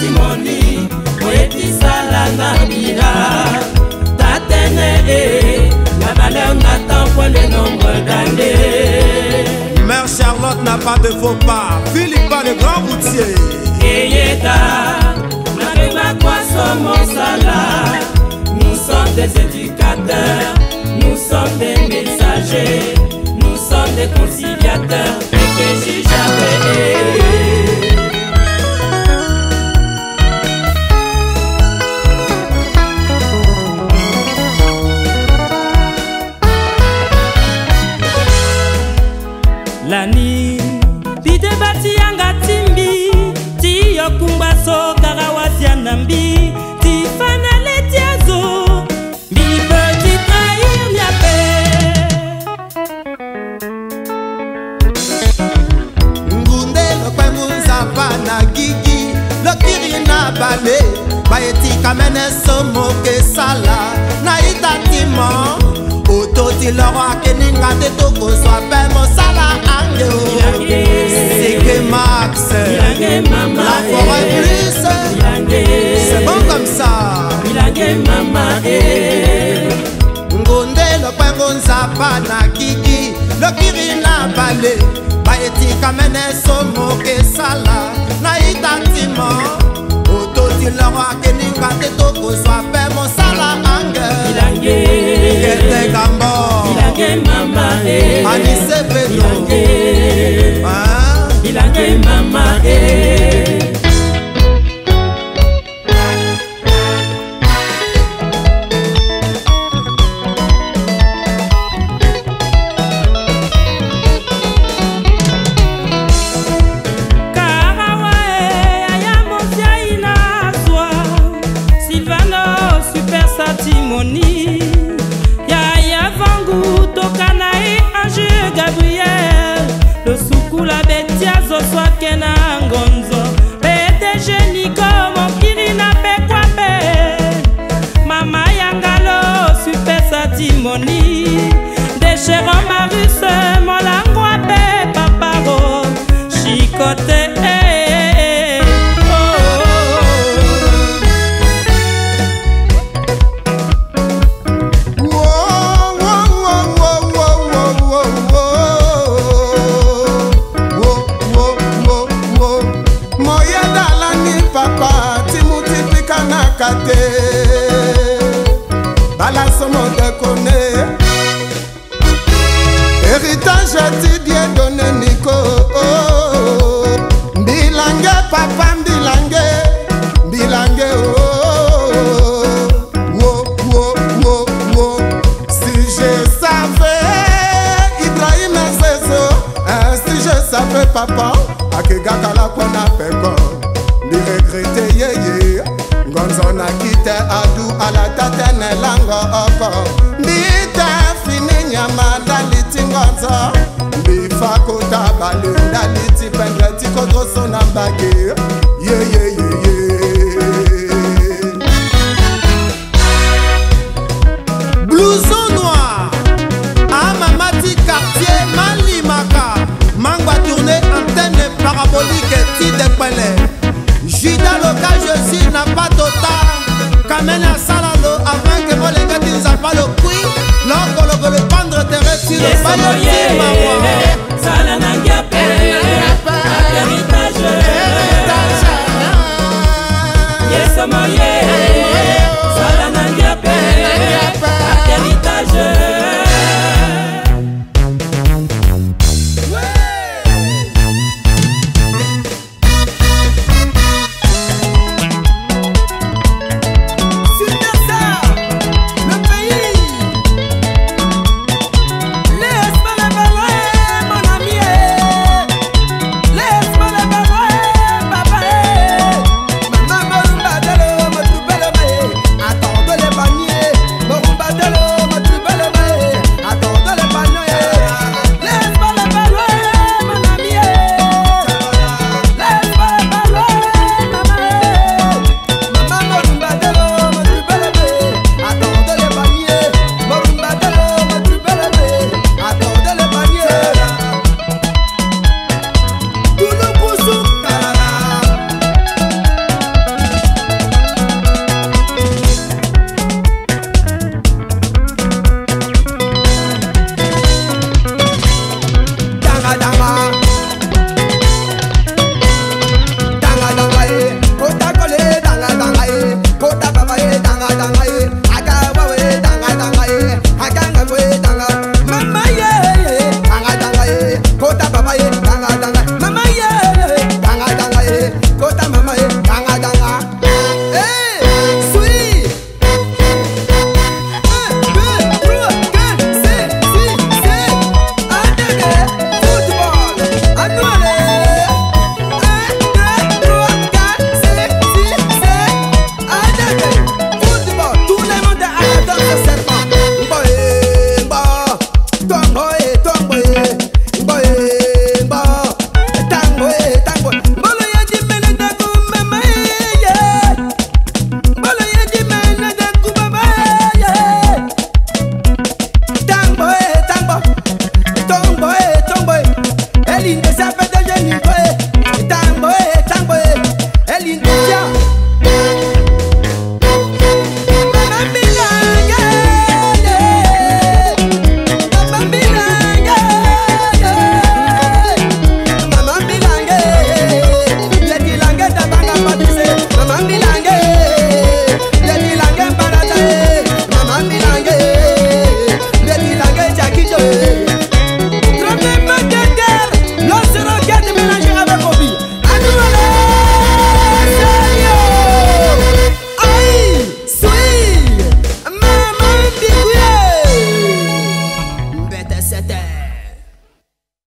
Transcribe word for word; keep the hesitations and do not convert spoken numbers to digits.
Timoni, Moeti Salana Bila, Tatene, la valeur n'attend pas le nombre d'années. Mère Charlotte n'a pas de faux pas, Philippa le grand routier. Eyeda, n'arrive quoi somos sala. Nous sommes des éducateurs, nous sommes des messagers, nous sommes des conciliateurs, et que j'y jamais. Lani bide bati yanga timbi ti yokumba so karawasi anambi ti fanale tiazo bi petit trahir mi ape Ngunde lo kwengunza pana gigi lo kirina bale baeti kamene somo ke sala na itatimo oto ti loro akeninga te toko so ape mo sala. C'est que Max, la forêt plus, c'est bon comme ça. Ngonde lo kwengonza pana kiki lo kirina bale baeti kamene somo ke sala na itatimo oto ti loro akeninga te toko so ape mo sala ange kete gambo Anise Pedro Bilangue mama eh. Timoni Yaya Vangu Tokanae Ange Gabriel Le Sukula Betiazo Swakena Ngonzo P D G Nico Mokirina Pekwape Mama Yangalo Super Satimoni Déchérant Marus Molangwa Pe Paparo Chicote Balasomo te connaît. Héritage Didier donné Nico. Bilangue papa bilangue bilangue oh oh oh oh oh. Si je savais Ibrahim Zezo, si je savais papa Akegaka la kona peko ni regretter yeye. Gonzo na kite adu ala tatene lango oko Mbite fini nyama daliti ngonzo Mbifa kota bali daliti pendre tiko droso na mbage Ye ye ye ye Blouson noir Amamati quartier Malimaka Mangwa tourné antenne parabolique ti de pele Jida loka je suis n'a pas total Kamena salalo avant que moi les gars disent pas le prix L'oncle le pendre terrestre sur le palais